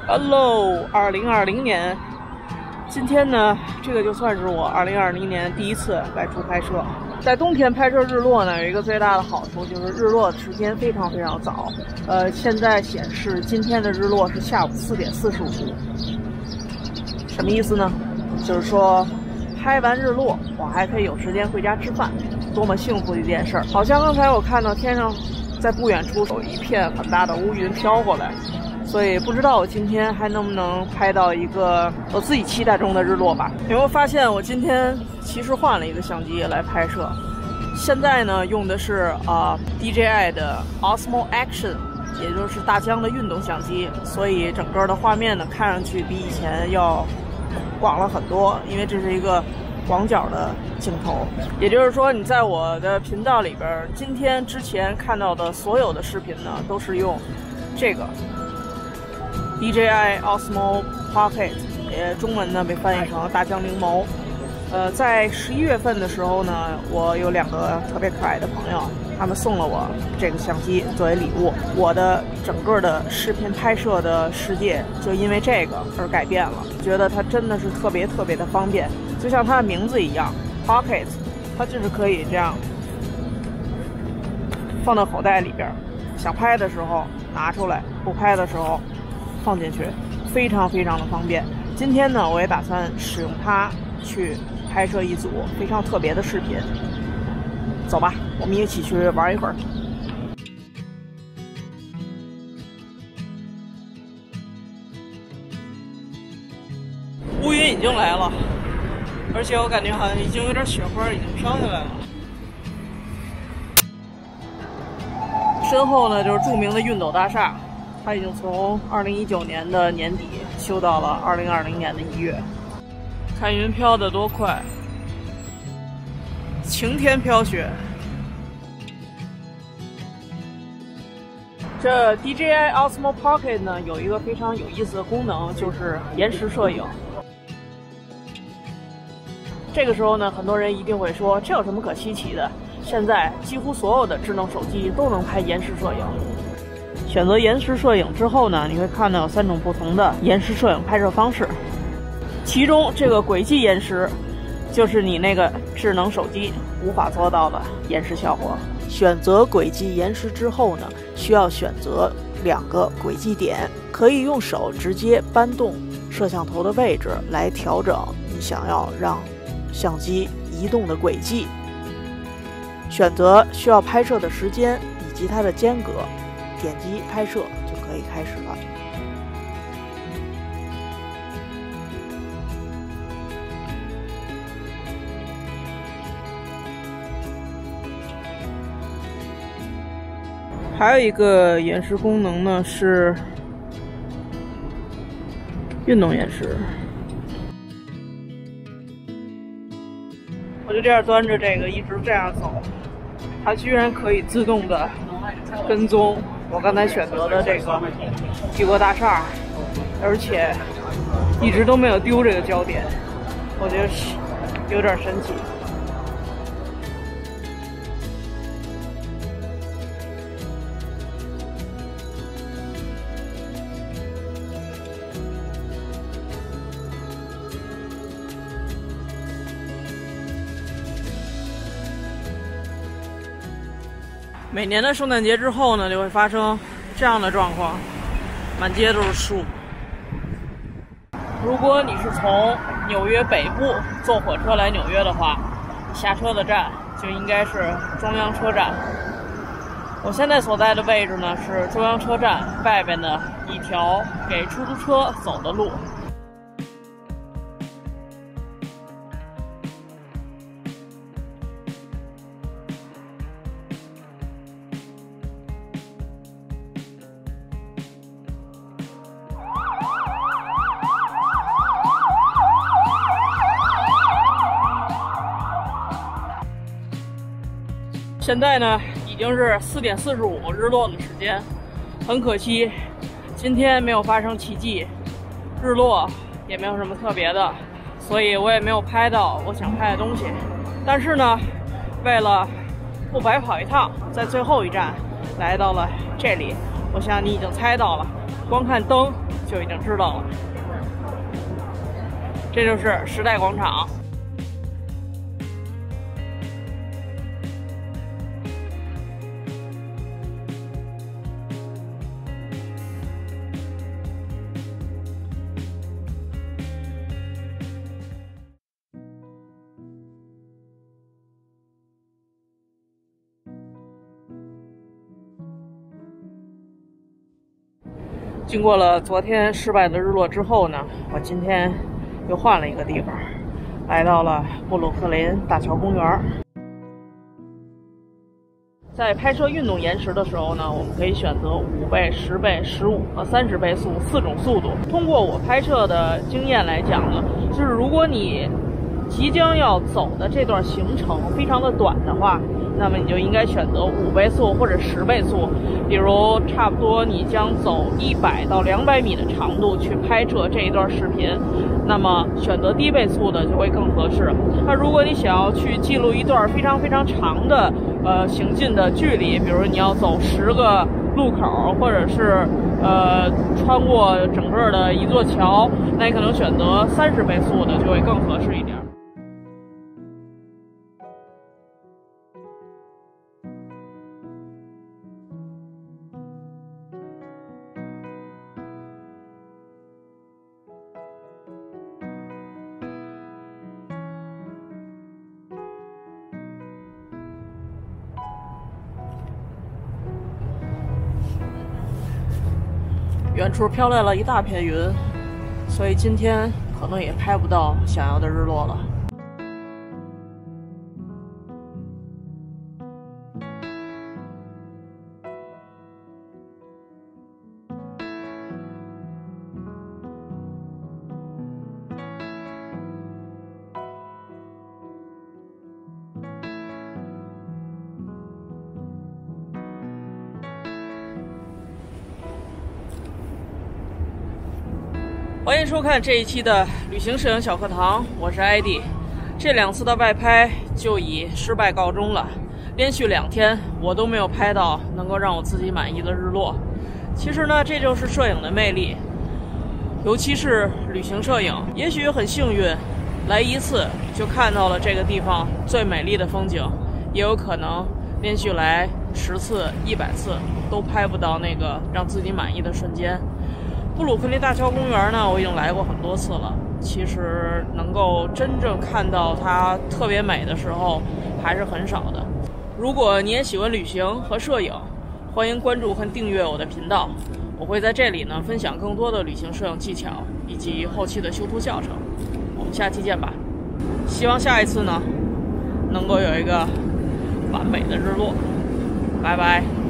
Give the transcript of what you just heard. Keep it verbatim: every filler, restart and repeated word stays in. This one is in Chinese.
Hello， 二零二零年，今天呢，这个就算是我二零二零年第一次外出拍摄。在冬天拍摄日落呢，有一个最大的好处就是日落的时间非常非常早。呃，现在显示今天的日落是下午四点四十五。什么意思呢？就是说，拍完日落，我还可以有时间回家吃饭，多么幸福的一件事儿！好像刚才我看到天上，在不远处有一片很大的乌云飘过来。所以不知道我今天还能不能拍到一个我自己期待中的日落吧。有没有发现我今天其实换了一个相机来拍摄？现在呢用的是啊、呃、D J I 的 Osmo Action， 也就是大疆的运动相机，所以整个的画面呢看上去比以前要广了很多，因为这是一个广角的镜头。也就是说你在我的频道里边，今天之前看到的所有的视频呢都是用这个D J I Osmo Pocket， 也中文呢被翻译成大疆灵眸。呃，在十一月份的时候呢，我有两个特别可爱的朋友，他们送了我这个相机作为礼物。我的整个的视频拍摄的世界就因为这个而改变了，觉得它真的是特别特别的方便，就像它的名字一样 ，Pocket， 它就是可以这样放到口袋里边，想拍的时候拿出来，不拍的时候放进去，非常非常的方便。今天呢，我也打算使用它去拍摄一组非常特别的视频。走吧，我们一起去玩一会儿。乌云已经来了，而且我感觉好像已经有点雪花已经飘下来了。身后呢就是著名的熨斗大厦。它已经从二零一九年的年底修到了二零二零年的一月。看云飘得多快，晴天飘雪。这 D J I Osmo Pocket 呢有一个非常有意思的功能，就是延时摄影。这个时候呢，很多人一定会说，这有什么可稀奇的？现在几乎所有的智能手机都能拍延时摄影。选择延时摄影之后呢，你会看到有三种不同的延时摄影拍摄方式，其中这个轨迹延时就是你那个智能手机无法做到的延时效果。选择轨迹延时之后呢，需要选择两个轨迹点，可以用手直接搬动摄像头的位置来调整你想要让相机移动的轨迹，选择需要拍摄的时间以及它的间隔，点击拍摄就可以开始了。还有一个延时功能呢，是运动延时。我就这样端着这个一直这样走，它居然可以自动的跟踪我刚才选择的这个帝国大厦，而且一直都没有丢这个焦点，我觉得有点神奇。每年的圣诞节之后呢，就会发生这样的状况，满街都是树。如果你是从纽约北部坐火车来纽约的话，下车的站就应该是中央车站。我现在所在的位置呢是中央车站外边的一条给出租车走的路。现在呢已经是四点四十五日落的时间，很可惜今天没有发生奇迹，日落也没有什么特别的，所以我也没有拍到我想拍的东西。但是呢，为了不白跑一趟，在最后一站来到了这里，我想你已经猜到了，光看灯就就已经知道了。这就是时代广场。经过了昨天失败的日落之后呢，我今天又换了一个地方，来到了布鲁克林大桥公园。在拍摄运动延时的时候呢，我们可以选择五倍、十倍、十五和三十倍速四种速度。通过我拍摄的经验来讲呢，就是如果你即将要走的这段行程非常的短的话，那么你就应该选择五倍速或者十倍速。比如差不多你将走一百到两百米的长度去拍摄这一段视频，那么选择低倍速的就会更合适。那如果你想要去记录一段非常非常长的呃行进的距离，比如你要走十个路口，或者是呃穿过整个的一座桥，那你可能选择三十倍速的就会更合适一点。远处飘来了一大片云，所以今天可能也拍不到想要的日落了。欢迎收看这一期的旅行摄影小课堂，我是艾迪。这两次的外拍就以失败告终了，连续两天我都没有拍到能够让我自己满意的日落。其实呢，这就是摄影的魅力，尤其是旅行摄影。也许很幸运，来一次就看到了这个地方最美丽的风景，也有可能连续来十次、一百次都拍不到那个让自己满意的瞬间。布鲁克林大桥公园呢，我已经来过很多次了。其实能够真正看到它特别美的时候还是很少的。如果你也喜欢旅行和摄影，欢迎关注和订阅我的频道。我会在这里呢分享更多的旅行摄影技巧以及后期的修图教程。我们下期见吧。希望下一次呢能够有一个完美的日落。拜拜。